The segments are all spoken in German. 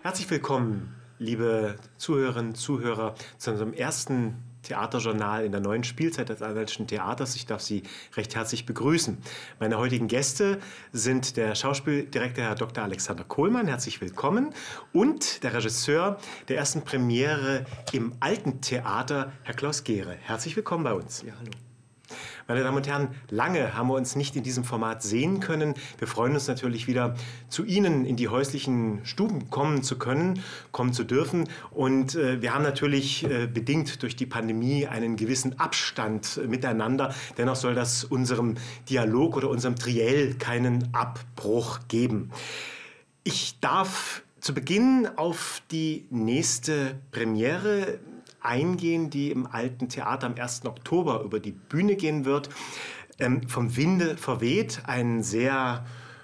Herzlich willkommen, liebe Zuhörerinnen und Zuhörer, zu unserem ersten Theaterjournal in der neuen Spielzeit des Anhaltischen Theaters. Ich darf Sie recht herzlich begrüßen. Meine heutigen Gäste sind der Schauspieldirektor Herr Dr. Alexander Kohlmann, herzlich willkommen, und der Regisseur der ersten Premiere im Alten Theater, Herr Klaus Gehre. Herzlich willkommen bei uns. Ja, hallo. Meine Damen und Herren, lange haben wir uns nicht in diesem Format sehen können. Wir freuen uns natürlich wieder, zu Ihnen in die häuslichen Stuben kommen zu können, kommen zu dürfen. Und wir haben natürlich bedingt durch die Pandemie einen gewissen Abstand miteinander. Dennoch soll das unserem Dialog oder unserem Triell keinen Abbruch geben. Ich darf zu Beginn auf die nächste Premiere eingehen, die im Alten Theater am 1. Oktober über die Bühne gehen wird. Vom Winde verweht, ein sehr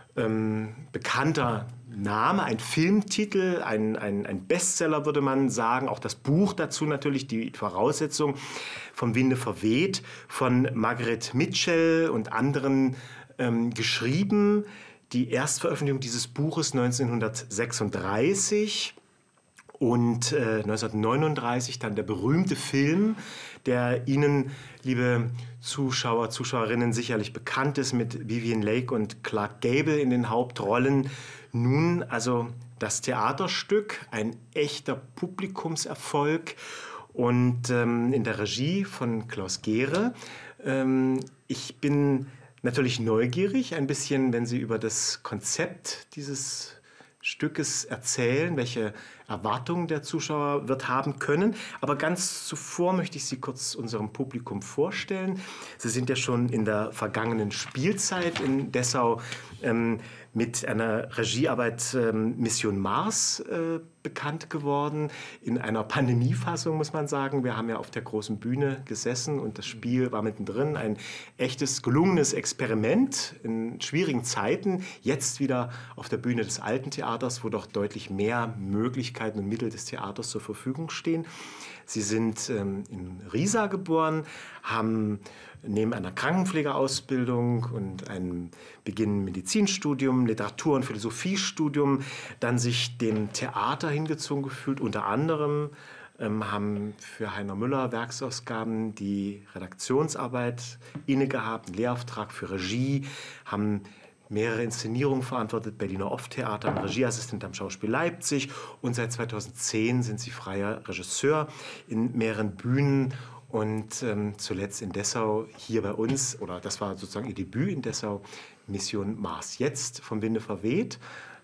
bekannter Name, ein Filmtitel, ein Bestseller würde man sagen, auch das Buch dazu natürlich, die Voraussetzung, Vom Winde verweht, von Margaret Mitchell und anderen geschrieben. Die Erstveröffentlichung dieses Buches 1936. Und 1939 dann der berühmte Film, der Ihnen, liebe Zuschauer, Zuschauerinnen, sicherlich bekannt ist, mit Vivien Leigh und Clark Gable in den Hauptrollen. Nun also das Theaterstück, ein echter Publikumserfolg und in der Regie von Klaus Gehre. Ich bin natürlich neugierig, ein bisschen, wenn Sie über das Konzept dieses Stückes erzählen, welche Erwartungen der Zuschauer wird haben können. Aber ganz zuvor möchte ich Sie kurz unserem Publikum vorstellen. Sie sind ja schon in der vergangenen Spielzeit in Dessau mit einer Regiearbeit Mission Mars bekannt geworden. In einer Pandemiefassung, muss man sagen. Wir haben ja auf der großen Bühne gesessen und das Spiel war mittendrin. Ein echtes, gelungenes Experiment in schwierigen Zeiten. Jetzt wieder auf der Bühne des Alten Theaters, wo doch deutlich mehr Möglichkeiten und Mittel des Theaters zur Verfügung stehen. Sie sind in Riesa geboren, haben neben einer Krankenpflegeausbildung und einem beginnenden Medizinstudium, Literatur- und Philosophiestudium, dann sich dem Theater hingezogen gefühlt. Unter anderem haben für Heiner Müller Werksausgaben die Redaktionsarbeit inne gehabt, einen Lehrauftrag für Regie, haben mehrere Inszenierungen verantwortet, Berliner Off-Theater, Regieassistent am Schauspiel Leipzig, und seit 2010 sind sie freier Regisseur in mehreren Bühnen und zuletzt in Dessau hier bei uns, oder das war sozusagen ihr Debüt in Dessau, Mission Mars. Jetzt vom Winde verweht.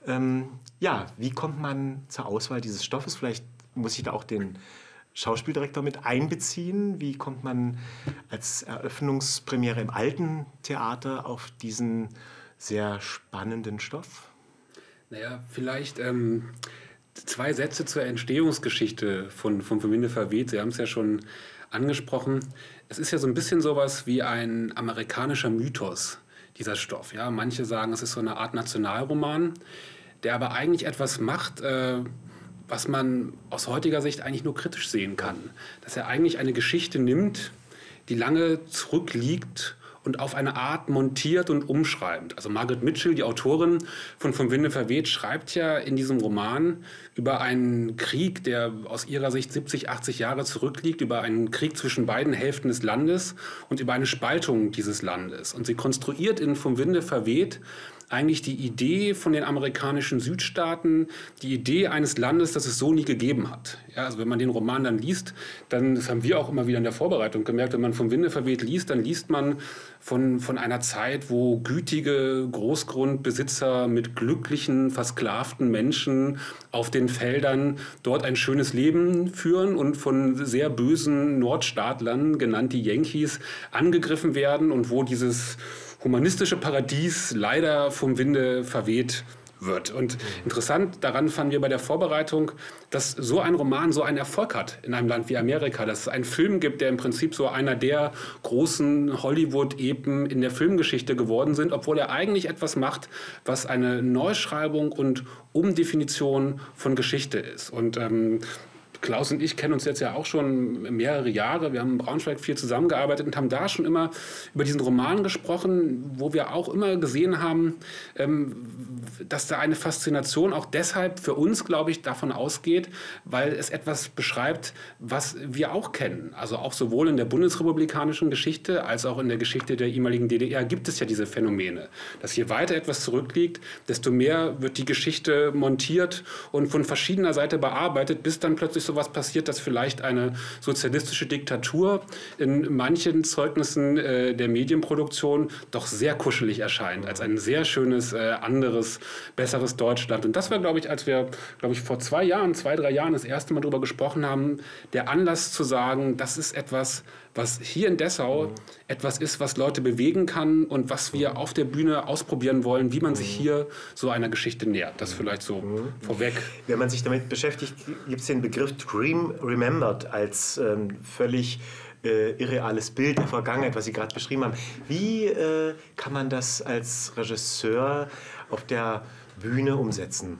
Ja, wie kommt man zur Auswahl dieses Stoffes? Vielleicht muss ich da auch den Schauspieldirektor mit einbeziehen. Wie kommt man als Eröffnungspremiere im Alten Theater auf diesen sehr spannenden Stoff? Naja, vielleicht zwei Sätze zur Entstehungsgeschichte von Vom Winde verweht. Sie haben es ja schon angesprochen. Es ist ja so ein bisschen sowas wie ein amerikanischer Mythos, dieser Stoff. Ja? Manche sagen, es ist so eine Art Nationalroman, der aber eigentlich etwas macht, was man aus heutiger Sicht eigentlich nur kritisch sehen kann. Dass er eigentlich eine Geschichte nimmt, die lange zurückliegt und auf eine Art montiert und umschreibt. Also Margaret Mitchell, die Autorin von Vom Winde verweht, schreibt ja in diesem Roman über einen Krieg, der aus ihrer Sicht 70, 80 Jahre zurückliegt, über einen Krieg zwischen beiden Hälften des Landes und über eine Spaltung dieses Landes. Und sie konstruiert in Vom Winde verweht eigentlich die Idee von den amerikanischen Südstaaten, die Idee eines Landes, das es so nie gegeben hat. Ja, also wenn man den Roman dann liest, dann, das haben wir auch immer wieder in der Vorbereitung gemerkt, wenn man Vom Winde verweht liest, dann liest man von einer Zeit, wo gütige Großgrundbesitzer mit glücklichen, versklavten Menschen auf den Feldern dort ein schönes Leben führen und von sehr bösen Nordstaatlern, genannt die Yankees, angegriffen werden und wo dieses humanistische Paradies leider vom Winde verweht wird. Und interessant daran fanden wir bei der Vorbereitung, dass so ein Roman so einen Erfolg hat in einem Land wie Amerika, dass es einen Film gibt, der im Prinzip so einer der großen Hollywood-Epen in der Filmgeschichte geworden sind, obwohl er eigentlich etwas macht, was eine Neuschreibung und Umdefinition von Geschichte ist. Und Klaus und ich kennen uns jetzt ja auch schon mehrere Jahre. Wir haben in Braunschweig viel zusammengearbeitet und haben da schon immer über diesen Roman gesprochen, wo wir auch immer gesehen haben, dass da eine Faszination auch deshalb für uns, glaube ich, davon ausgeht, weil es etwas beschreibt, was wir auch kennen. Also auch sowohl in der bundesrepublikanischen Geschichte als auch in der Geschichte der ehemaligen DDR gibt es ja diese Phänomene, dass je weiter etwas zurückliegt, desto mehr wird die Geschichte montiert und von verschiedener Seite bearbeitet, bis dann plötzlich sowas passiert, dass vielleicht eine sozialistische Diktatur in manchen Zeugnissen der Medienproduktion doch sehr kuschelig erscheint, als ein sehr schönes, anderes, besseres Deutschland. Und das war, glaube ich, als wir, vor 2 Jahren, 2, 3 Jahren das erste Mal darüber gesprochen haben, der Anlass zu sagen, das ist etwas, was hier in Dessau etwas ist, was Leute bewegen kann und was wir auf der Bühne ausprobieren wollen, wie man sich hier so einer Geschichte nähert. Das vielleicht so vorweg. Wenn man sich damit beschäftigt, gibt es den Begriff Dream Remembered als völlig irreales Bild der Vergangenheit, was Sie gerade beschrieben haben. Wie kann man das als Regisseur auf der Bühne umsetzen?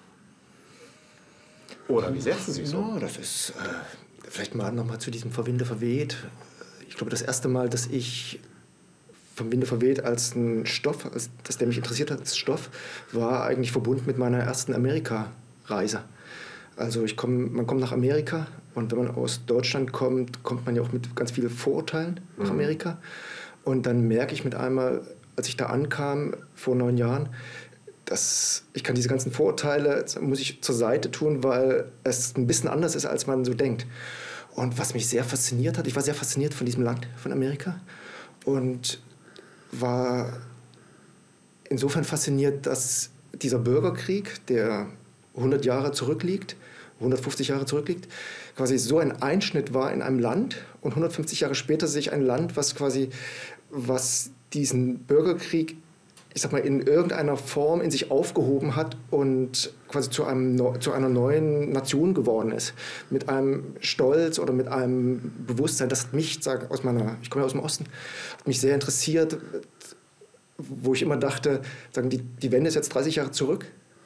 Oder wie setzen Sie es um? Ja, das ist vielleicht mal nochmal zu diesem Vom Winde verweht. Ich glaube, das erste Mal, dass ich Vom Winde verweht als ein Stoff, dass der mich interessiert hat als Stoff, war eigentlich verbunden mit meiner ersten Amerika-Reise. Also man kommt nach Amerika und wenn man aus Deutschland kommt, kommt man ja auch mit ganz vielen Vorurteilen nach Amerika. Und dann merke ich mit einmal, als ich da ankam vor 9 Jahren, dass ich kann diese ganzen Vorurteile, muss ich zur Seite tun, weil es ein bisschen anders ist, als man so denkt. Und was mich sehr fasziniert hat, ich war sehr fasziniert von diesem Land, von Amerika. Und war insofern fasziniert, dass dieser Bürgerkrieg, der 100 Jahre zurückliegt, 150 Jahre zurückliegt, quasi so ein Einschnitt war in einem Land und 150 Jahre später sich ein Land, was diesen Bürgerkrieg, ich sag mal, in irgendeiner Form in sich aufgehoben hat und quasi zu einer neuen Nation geworden ist. Mit einem Stolz oder mit einem Bewusstsein. Das hat mich, ich komme ja aus dem Osten, hat mich sehr interessiert, wo ich immer dachte, die Wende ist jetzt 30 Jahre zurück.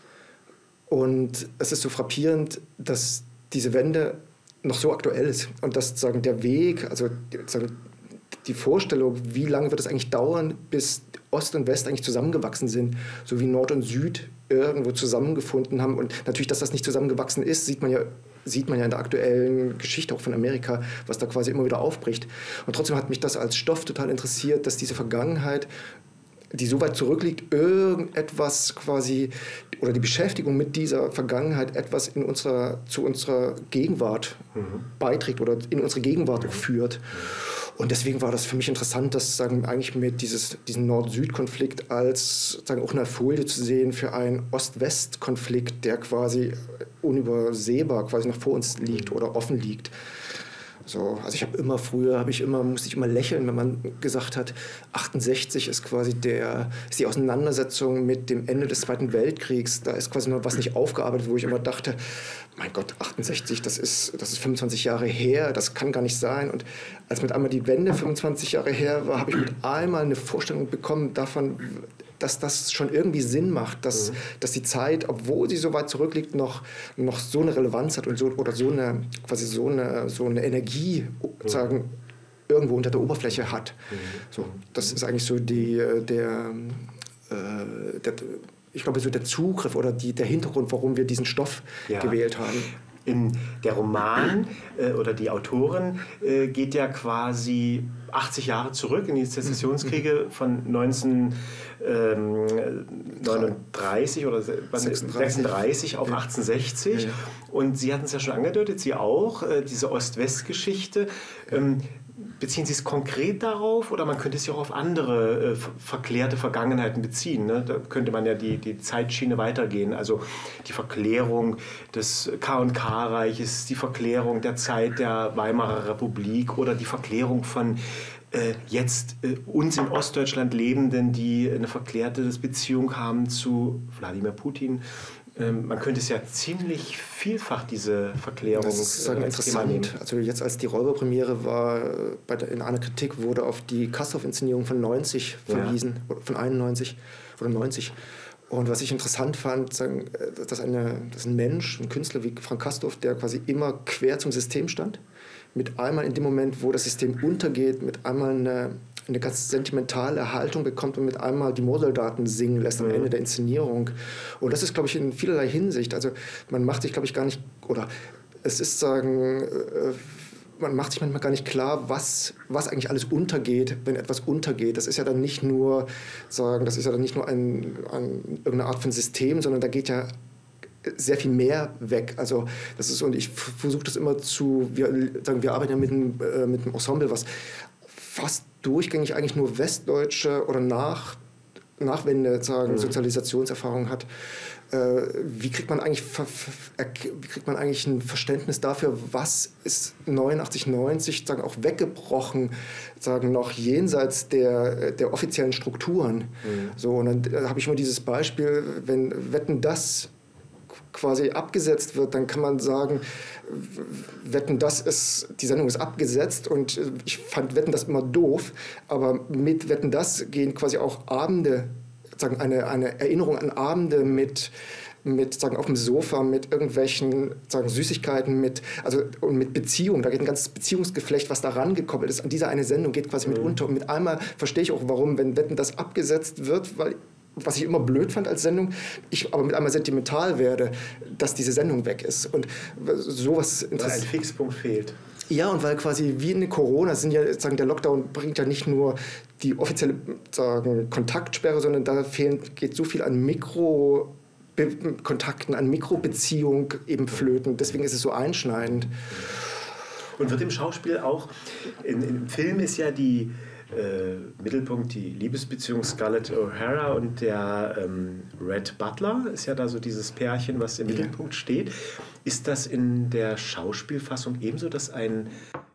Und es ist so frappierend, dass diese Wende noch so aktuell ist. Und dass der Weg, also die Vorstellung, wie lange wird es eigentlich dauern, bis Ost und West eigentlich zusammengewachsen sind, so wie Nord und Süd irgendwo zusammengefunden haben. Und natürlich, dass das nicht zusammengewachsen ist, sieht man ja in der aktuellen Geschichte auch von Amerika, was da quasi immer wieder aufbricht. Und trotzdem hat mich das als Stoff total interessiert, dass diese Vergangenheit, die so weit zurückliegt, irgendetwas quasi, oder die Beschäftigung mit dieser Vergangenheit etwas zu unserer Gegenwart beiträgt oder in unsere Gegenwart auch führt. Und deswegen war das für mich interessant, das eigentlich mit diesen Nord-Süd-Konflikt als auch eine Folie zu sehen für einen Ost-West-Konflikt, der quasi unübersehbar quasi noch vor uns liegt oder offen liegt. So, also musste ich immer lächeln, wenn man gesagt hat, 68 ist quasi ist die Auseinandersetzung mit dem Ende des Zweiten Weltkriegs. Da ist quasi noch was nicht aufgearbeitet, wo ich immer dachte, mein Gott, 68, das ist 25 Jahre her, das kann gar nicht sein. Und als mit einmal die Wende 25 Jahre her war, habe ich mit einmal eine Vorstellung bekommen davon, dass das schon irgendwie Sinn macht, dass die Zeit, obwohl sie so weit zurückliegt, noch so eine Relevanz hat und so eine Energie irgendwo unter der Oberfläche hat. So, das ist eigentlich so ich glaube, so der Zugriff oder der Hintergrund, warum wir diesen Stoff gewählt haben. Der Roman oder die Autorin geht ja quasi 80 Jahre zurück in die Sezessionskriege von 1939 oder 36 auf 1860. Ja. Und Sie hatten es ja schon angedeutet, Sie auch, diese Ost-West-Geschichte. Beziehen Sie es konkret darauf oder man könnte es ja auch auf andere verklärte Vergangenheiten beziehen? Ne? Da könnte man ja die Zeitschiene weitergehen. Also die Verklärung des K&K-Reiches, die Verklärung der Zeit der Weimarer Republik oder die Verklärung von jetzt uns in Ostdeutschland Lebenden, die eine verklärte Beziehung haben zu Wladimir Putin. Man könnte es ja ziemlich vielfach, diese Verklärung. Das ist interessant. Also jetzt als die Räuberpremiere war, in einer Kritik wurde auf die Castorf-Inszenierung von 90 verwiesen, von 91 oder 90. Und was ich interessant fand, dass ein Mensch, ein Künstler wie Frank Castorf, der quasi immer quer zum System stand, mit einmal in dem Moment, wo das System untergeht, mit einmal eine ganz sentimentale Haltung bekommt und mit einmal die Moorsoldaten singen lässt am Ende der Inszenierung. Und das ist, glaube ich, in vielerlei Hinsicht, also man macht sich, glaube ich, gar nicht, oder es ist, man macht sich manchmal gar nicht klar, was eigentlich alles untergeht, wenn etwas untergeht. Das ist ja dann nicht nur, irgendeine Art von System, sondern da geht ja sehr viel mehr weg. Also das ist, und ich versuche das immer wir arbeiten ja mit einem Ensemble, was fast durchgängig eigentlich nur westdeutsche oder Nachwende Sozialisationserfahrung hat. Wie kriegt man eigentlich ein Verständnis dafür, was ist 89, 90 auch weggebrochen, noch jenseits der offiziellen Strukturen. So, und dann habe ich immer dieses Beispiel, wenn Wetten, das quasi abgesetzt wird, dann kann man sagen, Wetten, die Sendung ist abgesetzt, und ich fand Wetten, das immer doof, aber mit Wetten, das gehen quasi auch Abende, eine Erinnerung an Abende mit auf dem Sofa, mit irgendwelchen Süßigkeiten, und mit Beziehungen. Da geht ein ganzes Beziehungsgeflecht, was da rangekoppelt ist. An dieser eine Sendung geht quasi mit unter. Und mit einmal verstehe ich auch, warum, wenn Wetten, das abgesetzt wird, weil, was ich immer blöd fand als Sendung, ich aber mit einmal sentimental werde, dass diese Sendung weg ist. Und sowas weil ein Fixpunkt fehlt. Ja, und weil quasi wie in Corona der Lockdown bringt ja nicht nur die offizielle Kontaktsperre, sondern da geht so viel an Mikrokontakten, an Mikrobeziehung eben flöten. Deswegen ist es so einschneidend. Und wird im Schauspiel auch, im Film ist ja die Mittelpunkt die Liebesbeziehung Scarlett O'Hara und der Red Butler, ist ja da so dieses Pärchen, was im Mittelpunkt steht. Ist das in der Schauspielfassung ebenso, dass ein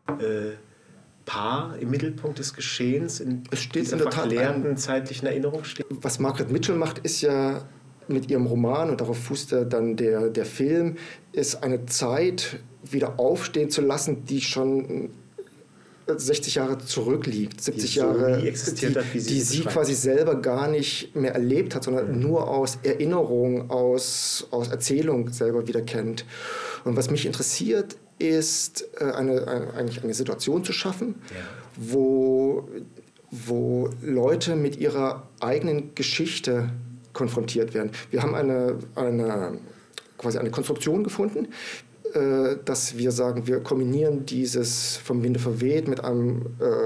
Paar im Mittelpunkt des Geschehens in dieser verklärten zeitlichen Erinnerung steht? Was Margaret Mitchell macht, ist ja mit ihrem Roman, und darauf fußt dann der Film, ist eine Zeit wieder aufstehen zu lassen, die schon 60 Jahre zurückliegt, 70 Jahre, die sie quasi selber gar nicht mehr erlebt hat, sondern nur aus Erinnerung, aus Erzählung selber wieder kennt. Und was mich interessiert, ist eigentlich eine Situation zu schaffen, wo Leute mit ihrer eigenen Geschichte konfrontiert werden. Wir haben quasi eine Konstruktion gefunden, dass wir sagen, wir kombinieren dieses Vom Winde verweht mit einem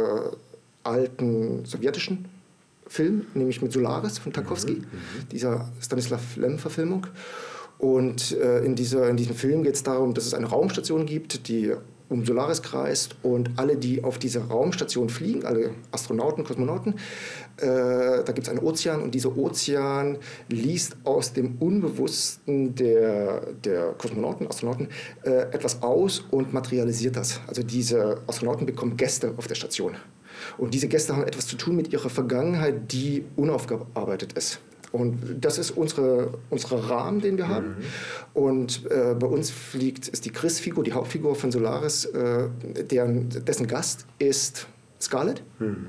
alten sowjetischen Film, nämlich mit Solaris von Tarkovsky, dieser Stanislaw Lem-Verfilmung. Und in diesem Film geht es darum, dass es eine Raumstation gibt, die um Solaris kreist, und alle, die auf diese Raumstation fliegen, alle Astronauten, Kosmonauten, da gibt es einen Ozean, und dieser Ozean liest aus dem Unbewussten der Astronauten, etwas aus und materialisiert das. Also diese Astronauten bekommen Gäste auf der Station. Und diese Gäste haben etwas zu tun mit ihrer Vergangenheit, die unaufgearbeitet ist. Und das ist unsere Rahmen, den wir haben. Und bei uns ist die Chris-Figur, die Hauptfigur von Solaris, dessen Gast ist Scarlett.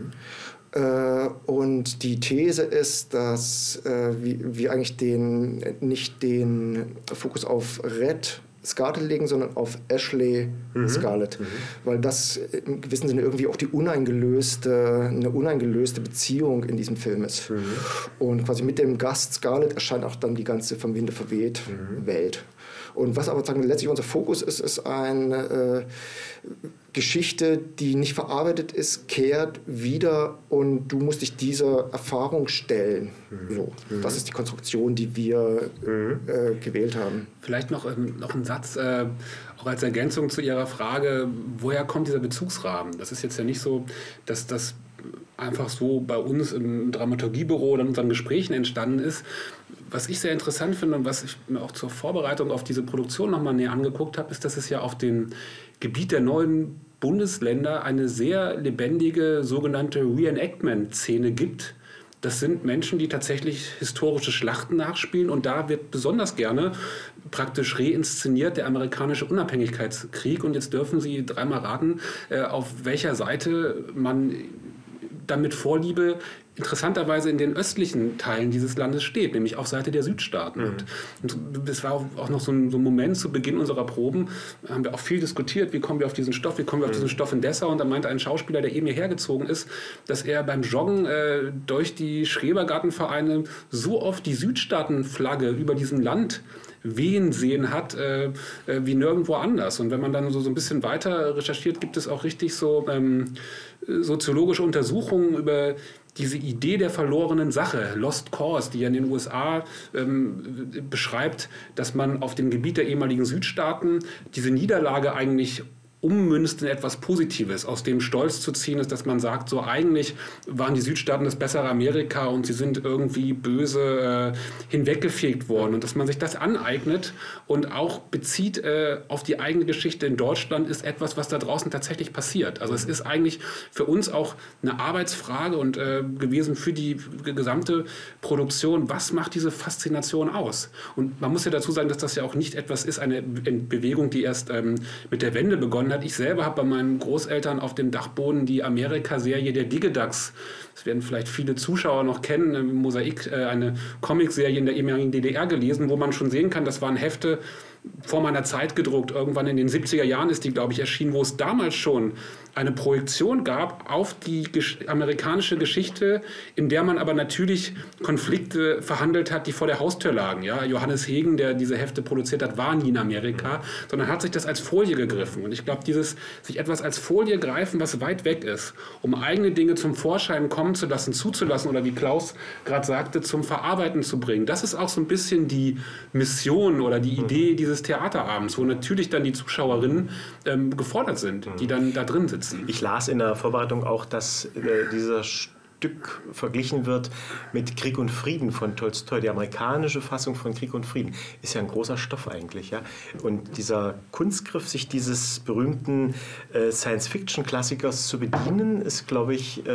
Und die These ist, dass wir eigentlich nicht den Fokus auf Red Scarlett legen, sondern auf Ashley Scarlett. Weil das im gewissen Sinne irgendwie auch eine uneingelöste Beziehung in diesem Film ist. Und quasi mit dem Gast Scarlett erscheint auch dann die ganze Vom Winde verweht Welt. Und was aber letztlich unser Fokus ist, ist eine Geschichte, die nicht verarbeitet ist, kehrt wieder, und du musst dich dieser Erfahrung stellen. So, das ist die Konstruktion, die wir gewählt haben. Vielleicht noch ein Satz, auch als Ergänzung zu Ihrer Frage, woher kommt dieser Bezugsrahmen? Das ist jetzt ja nicht so, dass das einfach so bei uns im Dramaturgiebüro oder in unseren Gesprächen entstanden ist. Was ich sehr interessant finde und was ich mir auch zur Vorbereitung auf diese Produktion nochmal näher angeguckt habe, ist, dass es ja auf dem Gebiet der neuen Bundesländer eine sehr lebendige sogenannte Reenactment-Szene gibt. Das sind Menschen, die tatsächlich historische Schlachten nachspielen, und da wird besonders gerne praktisch reinszeniert der amerikanische Unabhängigkeitskrieg. Und jetzt dürfen Sie dreimal raten, auf welcher Seite man dann mit Vorliebe interessanterweise in den östlichen Teilen dieses Landes steht, nämlich auf Seite der Südstaaten. Und das war auch noch so ein Moment zu Beginn unserer Proben, haben wir auch viel diskutiert, wie kommen wir auf diesen Stoff, wie kommen wir auf diesen Stoff in Dessau. Und da meinte ein Schauspieler, der eben hierher gezogen ist, dass er beim Joggen durch die Schrebergartenvereine so oft die Südstaatenflagge über diesem Land wehen sehen hat, wie nirgendwo anders. Und wenn man dann so ein bisschen weiter recherchiert, gibt es auch richtig so soziologische Untersuchungen über diese Idee der verlorenen Sache, Lost Cause, die ja in den USA beschreibt, dass man auf dem Gebiet der ehemaligen Südstaaten diese Niederlage eigentlich ummünzt in etwas Positives, aus dem Stolz zu ziehen ist, dass man sagt, so eigentlich waren die Südstaaten das bessere Amerika und sie sind irgendwie böse hinweggefegt worden. Und dass man sich das aneignet und auch bezieht auf die eigene Geschichte in Deutschland, ist etwas, was da draußen tatsächlich passiert. Also es ist eigentlich für uns auch eine Arbeitsfrage und gewesen für die gesamte Produktion, was macht diese Faszination aus? Und man muss ja dazu sagen, dass das ja auch nicht etwas ist, eine Bewegung, die erst mit der Wende begonnen hat. Ich selber habe bei meinen Großeltern auf dem Dachboden die Amerika-Serie der Digidax, das werden vielleicht viele Zuschauer noch kennen, Mosaik, eine Comicserie in der ehemaligen DDR gelesen, wo man schon sehen kann, das waren Hefte vor meiner Zeit gedruckt. Irgendwann in den 70er Jahren ist die, glaube ich, erschienen, wo es damals schon eine Projektion gab auf die amerikanische Geschichte, in der man aber natürlich Konflikte verhandelt hat, die vor der Haustür lagen. Ja? Johannes Hegen, der diese Hefte produziert hat, war nie in Amerika, sondern hat sich das als Folie gegriffen. Und ich glaube, dieses sich etwas als Folie greifen, was weit weg ist, um eigene Dinge zum Vorschein kommen zu lassen, zuzulassen oder wie Klaus gerade sagte, zum Verarbeiten zu bringen. Das ist auch so ein bisschen die Mission oder die Idee dieses Theaterabends, wo natürlich dann die Zuschauerinnen gefordert sind, die dann da drin sitzen. Ich las in der Vorbereitung auch, dass dieser Stück verglichen wird mit Krieg und Frieden von Tolstoi. Die amerikanische Fassung von Krieg und Frieden ist ja ein großer Stoff eigentlich. Ja? Und dieser Kunstgriff, sich dieses berühmten Science-Fiction-Klassikers zu bedienen, ist, glaube ich,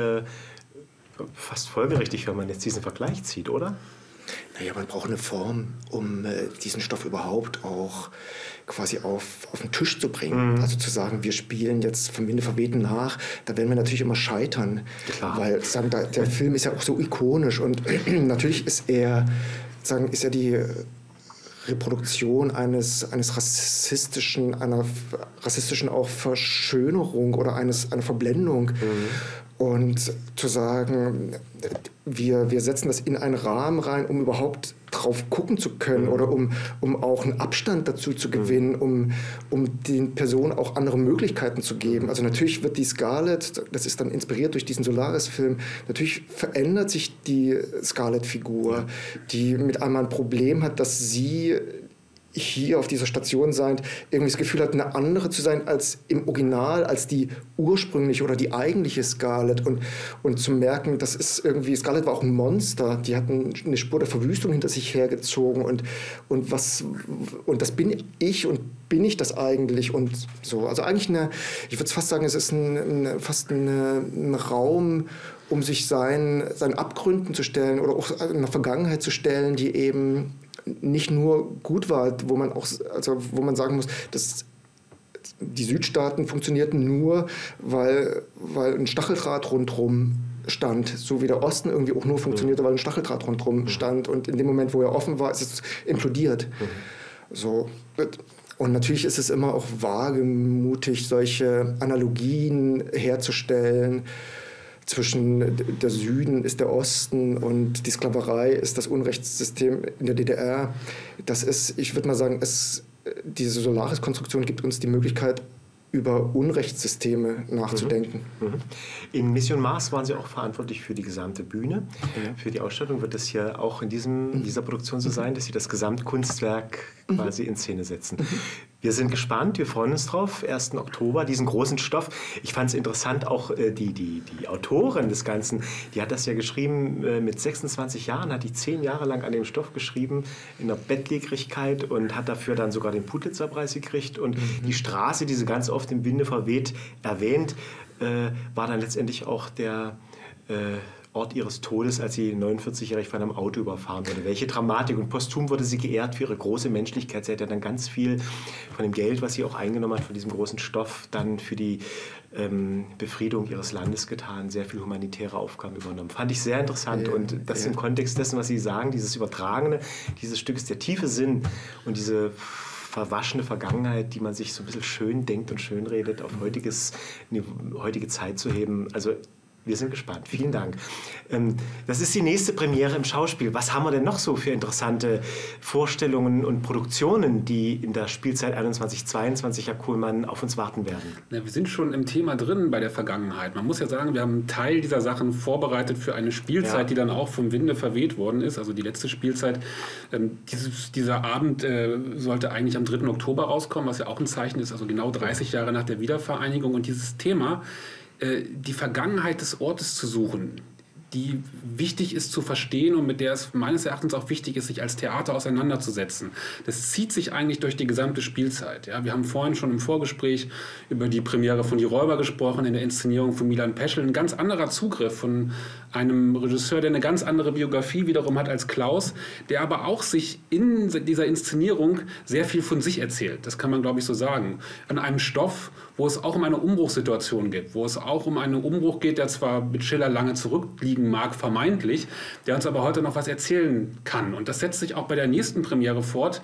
fast folgerichtig, wenn man jetzt diesen Vergleich zieht, oder? Naja, man braucht eine Form, um diesen Stoff überhaupt auch quasi auf den Tisch zu bringen. Also zu sagen, wir spielen jetzt vom Winde verwehten nach, da werden wir natürlich immer scheitern. Klar. Weil sagen, der Film ist ja auch so ikonisch und natürlich ist er die Reproduktion einer rassistischen auch Verschönerung oder einer Verblendung. Und zu sagen, wir setzen das in einen Rahmen rein, um überhaupt drauf gucken zu können oder um auch einen Abstand dazu zu gewinnen, um den Personen auch andere Möglichkeiten zu geben. Also natürlich wird die Scarlett, das ist dann inspiriert durch diesen Solaris-Film, natürlich verändert sich die Scarlett-Figur, die mit einmal ein Problem hat, dass sie hier auf dieser Station sein, irgendwie das Gefühl hat, eine andere zu sein als im Original, als die ursprüngliche oder die eigentliche Scarlett und zu merken, das ist irgendwie, Scarlett war auch ein Monster, die hat eine Spur der Verwüstung hinter sich hergezogen und das bin ich und bin ich das eigentlich und so, also eigentlich ich würde fast sagen, es ist fast ein Raum, um sich seinen Abgründen zu stellen oder auch einer Vergangenheit zu stellen, die eben nicht nur gut war, wo man sagen muss, dass die Südstaaten funktionierten nur, weil ein Stacheldraht rundherum stand, so wie der Osten irgendwie auch nur funktionierte, weil ein Stacheldraht rundherum stand und in dem Moment, wo er offen war, ist es implodiert. So. Und natürlich ist es immer auch wagemutig, solche Analogien herzustellen. Zwischen der Süden ist der Osten und die Sklaverei ist das Unrechtssystem in der DDR. Das ist, ich würde mal sagen, diese Solaris-Konstruktion gibt uns die Möglichkeit, über Unrechtssysteme nachzudenken. In Mission Mars waren Sie auch verantwortlich für die gesamte Bühne. Für die Ausstattung wird es hier auch in dieser Produktion so sein, dass Sie das Gesamtkunstwerk quasi in Szene setzen. Wir sind gespannt, wir freuen uns drauf, 1. Oktober, diesen großen Stoff. Ich fand es interessant, auch die Autorin des Ganzen, die hat das ja geschrieben, mit 26 Jahren, hat die 10 Jahre lang an dem Stoff geschrieben, in der Bettlägerigkeit und hat dafür dann sogar den Pulitzerpreis gekriegt. Und die Straße, die sie ganz oft im Winde verweht erwähnt, war dann letztendlich auch der Ort ihres Todes, als sie 49-jährig von einem Auto überfahren wurde. Welche Dramatik. Und posthum wurde sie geehrt für ihre große Menschlichkeit. Sie hat ja dann ganz viel von dem Geld, was sie auch eingenommen hat, von diesem großen Stoff, dann für die Befriedung ihres Landes getan, sehr viel humanitäre Aufgaben übernommen. Fand ich sehr interessant. Und das im Kontext dessen, was Sie sagen, dieses Übertragene, dieses Stück ist der tiefe Sinn und diese verwaschene Vergangenheit, die man sich so ein bisschen schön denkt und schön redet, auf heutige Zeit zu heben. Also wir sind gespannt. Vielen Dank. Das ist die nächste Premiere im Schauspiel. Was haben wir denn noch so für interessante Vorstellungen und Produktionen, die in der Spielzeit 21/22, Herr Kuhlmann, auf uns warten werden? Ja, wir sind schon im Thema drin bei der Vergangenheit. Man muss ja sagen, wir haben einen Teil dieser Sachen vorbereitet für eine Spielzeit, die dann auch vom Winde verweht worden ist. Also die letzte Spielzeit. Dieser Abend sollte eigentlich am 3. Oktober rauskommen, was ja auch ein Zeichen ist, also genau 30 Jahre nach der Wiedervereinigung. Und dieses Thema, die Vergangenheit des Ortes zu suchen, die wichtig ist zu verstehen und mit der es meines Erachtens auch wichtig ist, sich als Theater auseinanderzusetzen. Das zieht sich eigentlich durch die gesamte Spielzeit. Ja, wir haben vorhin schon im Vorgespräch über die Premiere von Die Räuber gesprochen, in der Inszenierung von Milan Peschel. Ein ganz anderer Zugriff von einem Regisseur, der eine ganz andere Biografie wiederum hat als Klaus, der aber auch sich in dieser Inszenierung sehr viel von sich erzählt. Das kann man, glaube ich, so sagen. An einem Stoff, wo es auch um eine Umbruchssituation geht, wo es auch um einen Umbruch geht, der zwar mit Schiller lange zurückliegen mag, vermeintlich, der uns aber heute noch was erzählen kann. Und das setzt sich auch bei der nächsten Premiere fort,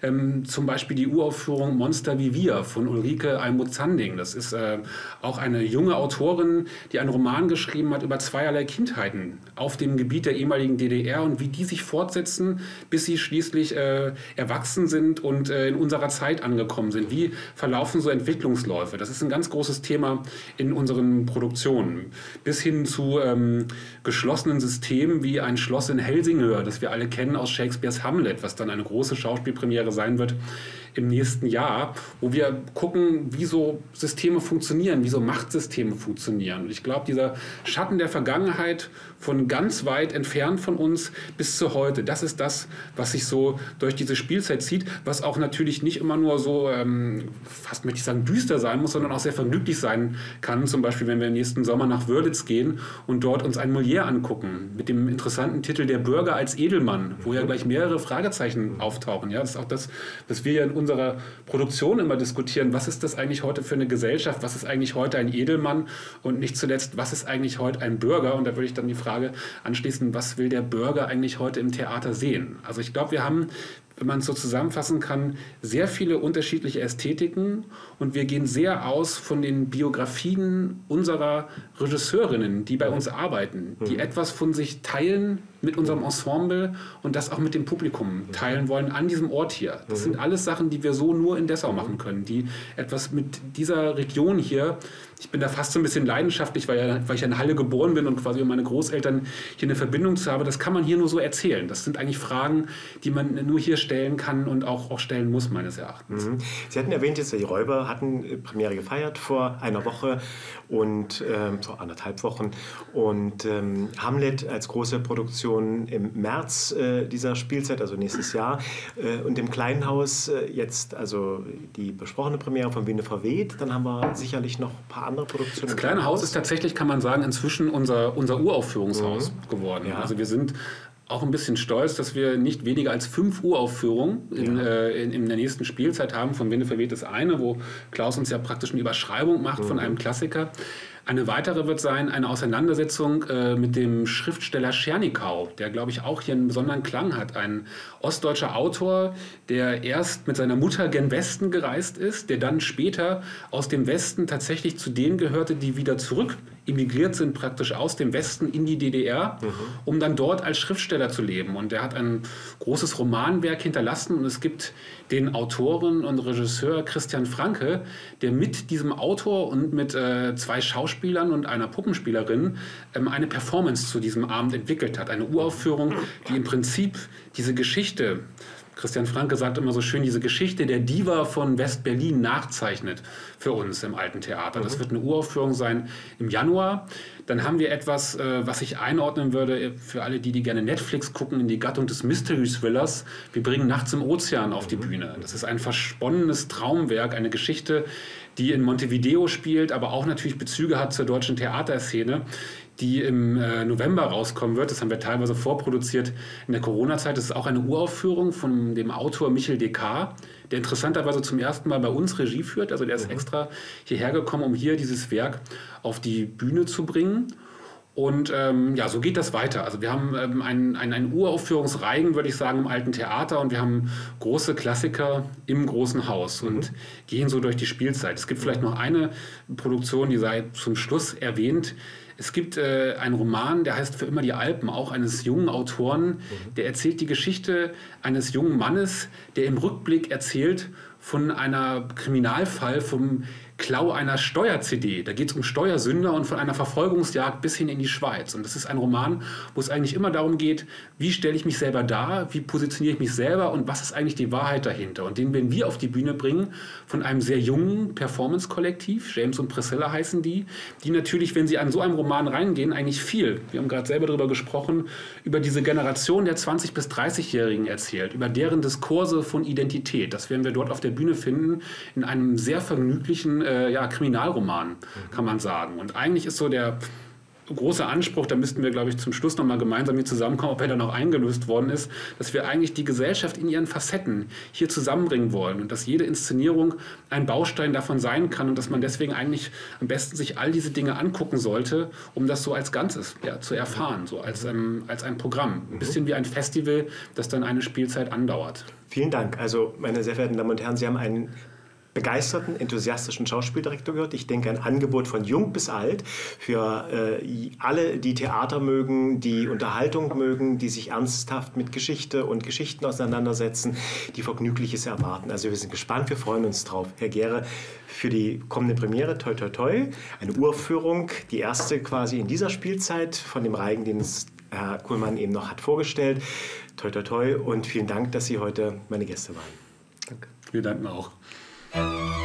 zum Beispiel die Uraufführung Monster wie wir von Ulrike Almuth-Zanding. Das ist auch eine junge Autorin, die einen Roman geschrieben hat über zweierlei Kindheiten auf dem Gebiet der ehemaligen DDR und wie die sich fortsetzen, bis sie schließlich erwachsen sind und in unserer Zeit angekommen sind. Wie verlaufen so Entwicklungsläufe? Das ist ein ganz großes Thema in unseren Produktionen. Bis hin zu geschlossenen Systemen wie ein Schloss in Helsingør, das wir alle kennen aus Shakespeares Hamlet, was dann eine große Schauspielpremiere sein wird im nächsten Jahr, wo wir gucken, wie so Systeme funktionieren, wie so Machtsysteme funktionieren. Und ich glaube, dieser Schatten der Vergangenheit von ganz weit entfernt von uns bis zu heute, das ist das, was sich so durch diese Spielzeit zieht, was auch natürlich nicht immer nur so, fast möchte ich sagen, düster sein muss, sondern auch sehr vergnüglich sein kann. Zum Beispiel, wenn wir im nächsten Sommer nach Wörlitz gehen und dort uns einen Molière angucken, mit dem interessanten Titel Der Bürger als Edelmann, wo ja gleich mehrere Fragezeichen auftauchen. Ja, das ist auch das, was wir ja in unserer Produktion immer diskutieren. Was ist das eigentlich heute für eine Gesellschaft? Was ist eigentlich heute ein Edelmann? Und nicht zuletzt, was ist eigentlich heute ein Bürger? Und da würde ich dann die Frage anschließen, was will der Bürger eigentlich heute im Theater sehen? Also ich glaube, wir haben, wenn man es so zusammenfassen kann, sehr viele unterschiedliche Ästhetiken und wir gehen sehr aus von den Biografien unserer Regisseurinnen, die bei uns arbeiten, die etwas von sich teilen mit unserem Ensemble und das auch mit dem Publikum teilen wollen an diesem Ort hier. Das sind alles Sachen, die wir so nur in Dessau machen können, die etwas mit dieser Region hier, ich bin da fast so ein bisschen leidenschaftlich, weil ich in Halle geboren bin und quasi meine Großeltern hier eine Verbindung zu haben, das kann man hier nur so erzählen. Das sind eigentlich Fragen, die man nur hier stellen kann und auch stellen muss, meines Erachtens. Sie hatten erwähnt, jetzt die Räuber hatten Premiere gefeiert vor einer Woche und so 1,5 Wochen und Hamlet als große Produktion im März dieser Spielzeit, also nächstes Jahr, und im Kleinen Haus jetzt also die besprochene Premiere von Winde verweht. Dann haben wir sicherlich noch ein paar andere Produktionen. Das Kleine Haus ist tatsächlich, kann man sagen, inzwischen unser Uraufführungshaus geworden. Ja. Also wir sind auch ein bisschen stolz, dass wir nicht weniger als 5 Uraufführungen in der nächsten Spielzeit haben. Von Winde verweht ist eine, wo Klaus uns ja praktisch eine Überschreibung macht von einem Klassiker. Eine weitere wird sein, eine Auseinandersetzung mit dem Schriftsteller Schernikau, der, glaube ich, auch hier einen besonderen Klang hat. Ein ostdeutscher Autor, der erst mit seiner Mutter gen Westen gereist ist, der dann später aus dem Westen tatsächlich zu denen gehörte, die wieder zurück emigriert sind, praktisch aus dem Westen in die DDR, um dann dort als Schriftsteller zu leben. Und er hat ein großes Romanwerk hinterlassen und es gibt den Autoren und Regisseur Christian Franke, der mit diesem Autor und mit 2 Schauspielern und einer Puppenspielerin eine Performance zu diesem Abend entwickelt hat. Eine Uraufführung, die im Prinzip diese Geschichte, Christian Franke sagt immer so schön, diese Geschichte der Diva von West-Berlin nachzeichnet für uns im Alten Theater. Das wird eine Uraufführung sein im Januar. Dann haben wir etwas, was ich einordnen würde für alle, die gerne Netflix gucken, in die Gattung des Mystery-Thrillers. Wir bringen Nachts im Ozean auf die Bühne. Das ist ein versponnenes Traumwerk, eine Geschichte, die in Montevideo spielt, aber auch natürlich Bezüge hat zur deutschen Theaterszene, die im November rauskommen wird. Das haben wir teilweise vorproduziert in der Corona-Zeit. Das ist auch eine Uraufführung von dem Autor Michel Descartes, der interessanterweise zum ersten Mal bei uns Regie führt. Also der ist extra hierher gekommen, um hier dieses Werk auf die Bühne zu bringen. Und so geht das weiter. Also wir haben einen Uraufführungsreigen, würde ich sagen, im Alten Theater, und wir haben große Klassiker im Großen Haus und gehen so durch die Spielzeit. Es gibt vielleicht noch eine Produktion, die sei zum Schluss erwähnt. Es gibt einen Roman, der heißt Für immer die Alpen, auch eines jungen Autoren. Der erzählt die Geschichte eines jungen Mannes, der im Rückblick erzählt von einer Kriminalfall, vom Klau einer Steuer-CD. Da geht es um Steuersünder und von einer Verfolgungsjagd bis hin in die Schweiz. Und das ist ein Roman, wo es eigentlich immer darum geht, wie stelle ich mich selber dar, wie positioniere ich mich selber und was ist eigentlich die Wahrheit dahinter. Und den werden wir auf die Bühne bringen von einem sehr jungen Performance-Kollektiv, James und Priscilla heißen die natürlich, wenn sie an so einem Roman reingehen, eigentlich viel, wir haben gerade selber darüber gesprochen, über diese Generation der 20- bis 30-Jährigen erzählt, über deren Diskurse von Identität. Das werden wir dort auf der Bühne finden, in einem sehr vergnüglichen Kriminalroman, kann man sagen. Und eigentlich ist so der große Anspruch, da müssten wir, glaube ich, zum Schluss nochmal gemeinsam hier zusammenkommen, ob er dann auch eingelöst worden ist, dass wir eigentlich die Gesellschaft in ihren Facetten hier zusammenbringen wollen und dass jede Inszenierung ein Baustein davon sein kann und dass man deswegen eigentlich am besten sich all diese Dinge angucken sollte, um das so als Ganzes zu erfahren, so als ein Programm. Ein bisschen wie ein Festival, das dann eine Spielzeit andauert. Vielen Dank. Also, meine sehr verehrten Damen und Herren, Sie haben einen begeisterten, enthusiastischen Schauspieldirektor gehört. Ich denke, ein Angebot von jung bis alt für alle, die Theater mögen, die Unterhaltung mögen, die sich ernsthaft mit Geschichte und Geschichten auseinandersetzen, die Vergnügliches erwarten. Also wir sind gespannt, wir freuen uns drauf. Herr Gehre, für die kommende Premiere, toi toi toi, eine Uraufführung, die erste quasi in dieser Spielzeit von dem Reigen, den es Herr Kuhlmann eben noch hat vorgestellt. Toi toi toi und vielen Dank, dass Sie heute meine Gäste waren. Danke. Wir danken auch.